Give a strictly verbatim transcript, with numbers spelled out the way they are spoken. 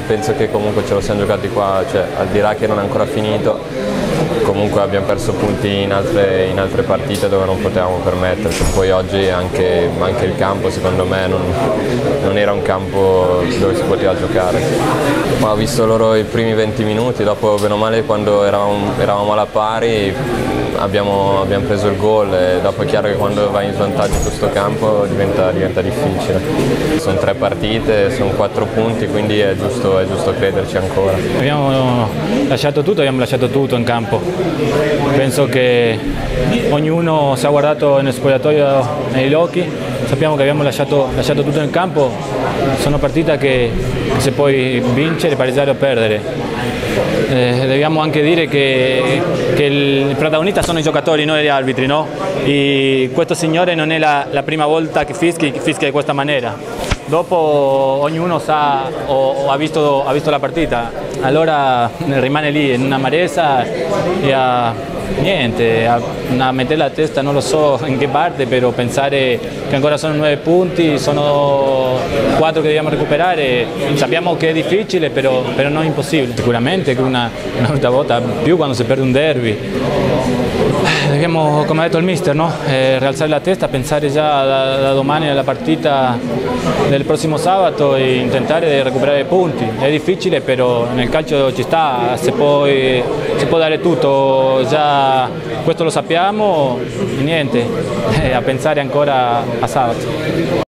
penso che comunque ce lo siamo giocati qua, cioè al di là che non è ancora finito, comunque abbiamo perso punti in altre, in altre partite dove non potevamo permetterci. Poi oggi anche, anche il campo secondo me non, non era un campo dove si poteva giocare. Ma ho visto loro i primi venti minuti, dopo bene o male quando eravamo, eravamo alla pari abbiamo, abbiamo preso il gol e dopo è chiaro che quando vai in svantaggio in questo campo diventa, diventa difficile. Sono tre partite, sono quattro punti, quindi è giusto, è giusto crederci ancora. Abbiamo lasciato tutto, abbiamo lasciato tutto in campo. Penso che ognuno si è guardato nello spogliatoio negli occhi, sappiamo che abbiamo lasciato, lasciato tutto in campo, sono partite che, che si può vincere, pareggiare o perdere. Eh, dobbiamo anche dire che, che il protagonista sono i giocatori, non gli arbitri, no? E questo signore non è la, la prima volta che fischia, che fischia di questa maniera. Dopo ognuno sa o, o ha, visto, ha visto la partita, allora rimane lì in una amarezza e a, niente, a, a mettere la testa, non lo so in che parte, però pensare che ancora sono nove punti, sono quattro che dobbiamo recuperare, sappiamo che è difficile, però, però non è impossibile. Sicuramente che una, una volta più quando si perde un derby. Dobbiamo, come ha detto il mister, no? eh, rialzare la testa, pensare già da, da domani alla partita del prossimo sabato e tentare di recuperare punti. È difficile, però nel calcio ci sta, si può, si può dare tutto, già questo lo sappiamo, niente, a pensare ancora a sabato.